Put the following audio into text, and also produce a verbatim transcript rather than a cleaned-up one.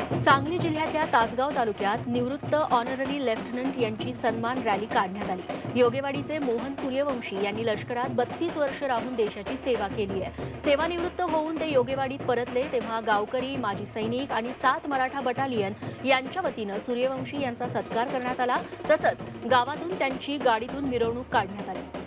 सांगली जिल्ह्यातल्या तासगाव तालुक्यात निवृत्त ऑनररी लेफ्टनंट यांची सन्मान रॅली काढण्यात आली। योगेवाडीचे मोहन सूर्यवंशी यांनी लष्करात बत्तीस वर्ष राहून देशाची सेवा केली आहे। सेवानिवृत्त होऊन ते योगेवाडीत परतले तेव्हा गावकरी, माजी सैनिक आणि सात मराठा बटालियन यांच्या वतीनं सूर्यवंशी यांचा सत्कार करण्यात आला। तसंच गावातून त्यांची गाडीतून मिरवणूक काढण्यात आली।